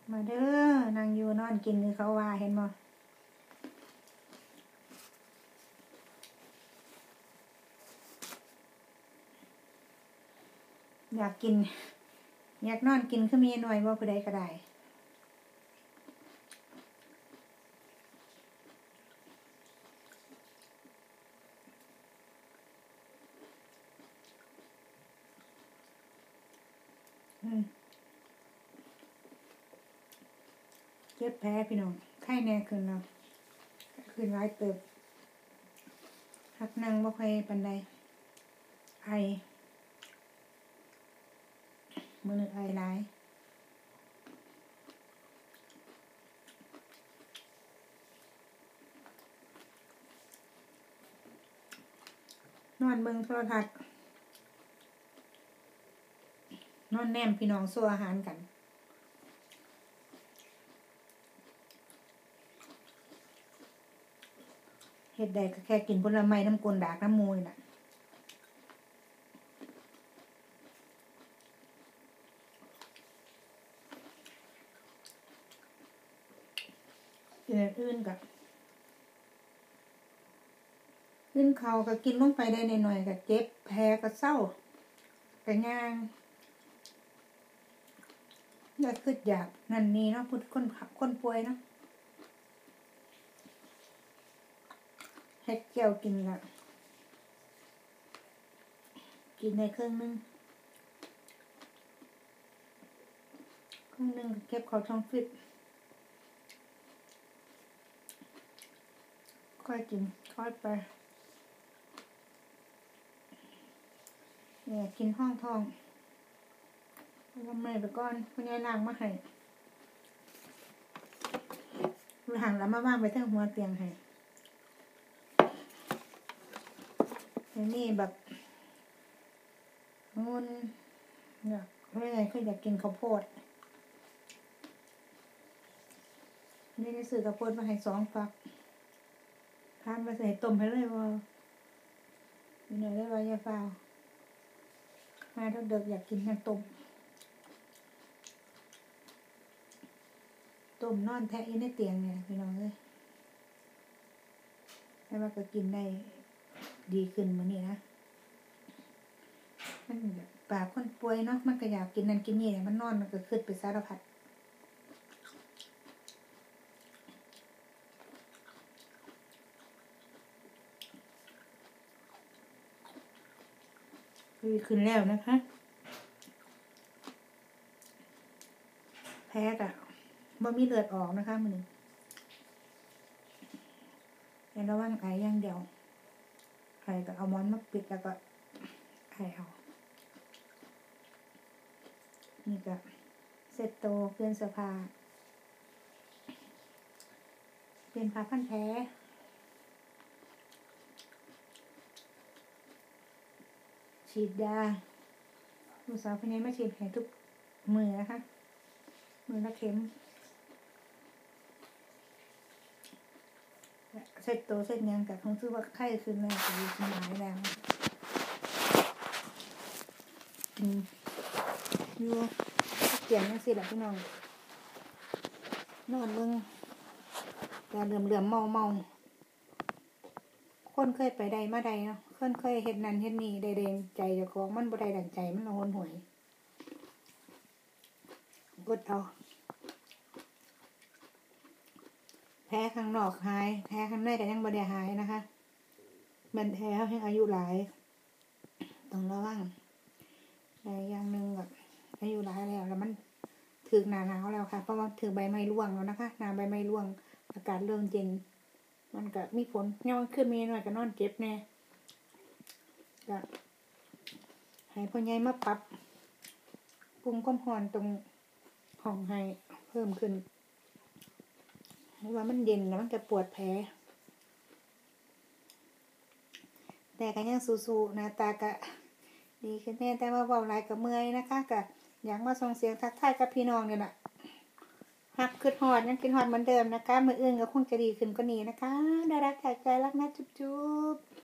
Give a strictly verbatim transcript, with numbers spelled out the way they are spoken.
มาเด้อนางอยู่นอนกินคือเขาว่าเห็นบ่อยากกินอยากนอนกินคือมีหน่อยว่าผู้ใดก็ได้เจ็บแพ้พี่น้องไข้แน่ขึ้นแล้วขึ้นร้ายเติบหักนั่งบ่ค่อยปานใดไอมื้อนึงไอหลายนอนเบิ่งโทรทัศน์นอนแนมพี่น้องสู้อาหารกันเฮ็ดได้ก็แค่กินผลไม้น้ำกลดากน้ำมูนี่น่ะอื่นกับขึ้นเขาก็กินลงไปได้หน่อยๆก็เจ็บแผลก็เศร้าก็ย่างอยากขึ้นอยากนั่นนี่เนาะพูดคนคนป่วยเนาะเฮ็ดแก้วกินละกินในเครื่องนึงเครื่องนึงเก็บเขาท้องฟิตค่อยกินค่อยไปเนี่ยกินห้องทองแล้วไม่ไปก่อนคุณยายล้างมาให้หันแล้วมาว่างไปทั้งหัวเตียงให้แต่นี่แบบงุนอยากไม่ไงคืออยากกินข้าวโพดนี่ได้ซื้อข้าวโพดมาให้สองฝักทานมาใส่ต้มให้เลยว่ามีหน่อยได้ว่ายาฟ้ามาถ้าเด็กอยากกินน้ำต้มต้มนอนแทะอยู่ในเตียงเนี่ยพี่น้องเลยแต่ว่าก็กินได้ดีขึ้นมื้อนี้นะมันปากคนป่วยเนาะมันก็อยากกินนั่นกินนี่มันนอนมันก็ขึ้นไปสารพัดดีขึ้นแล้วนะคะแพ้กะบ่มีเลือดออกนะคะมื้อนี้แต่ระวังไออย่างเดียวไอก็เอาหมอนมาปิดแล้วก็ไอเอานี่ก็เสร็จโตเปลี่ยนเสื้อผ้าเปลี่ยนผ้าพันแผลฉีดยาลูกสาวคนนี้มาฉีดให้ทุกมือนะคะมือละเข็มเสร็จโตเสร็จยังกับคงชื่อว่าไข้ขึ้นแล้วจะดีขึ้นหลายแล้วอืมอยู่เตียงยังสิล่ะพี่น้องนอนมึงแต่เหลื่อมเหลื่อมเมาเมาคนเคยไปใดมาใดเนาะคนเคยเฮ็ดนั่นเฮ็ดนี่ได้แรงใจเจ้าของมันบ่ได้ดั่งใจมันละหนหวยกดเอาแพ้ข้างนอกหายแพ้ข้างในก็ยังบ่ได้หายนะคะมันแพ้ให้อายุหลายต้องระวังแต่อย่างหนึ่งแบบอายุหลายแล้วแล้วมันถึงหน้าหนาวแล้วค่ะเพราะว่าถึงใบไม้ร่วงแล้วนะคะหน้าใบไม้ร่วงอากาศเริ่มเย็นมันก็มีผลย้อนขึ้นมีหน่อยก็นอนเจ็บแน่ก็ให้พ่อใหญ่มาปรับปรุงความร้อนตรงห้องให้เพิ่มขึ้นเพราะว่ามันเย็นแล้วมันจะปวดแผลแต่ก็ยังสู้ๆหน้าตาก็ดีขึ้นแน่แต่ว่าเว้าหลายก็เมื่อยนะคะก็อยากมาส่งเสียงทักทายกับพี่น้องเนี่ยแหละฮักคือฮอดยังกินฮอดเหมือนเดิมนะคะมื้ออื่นก็คงจะดีขึ้นกว่านี้นะคะน่ารักจากใจรักนะจุ๊บๆ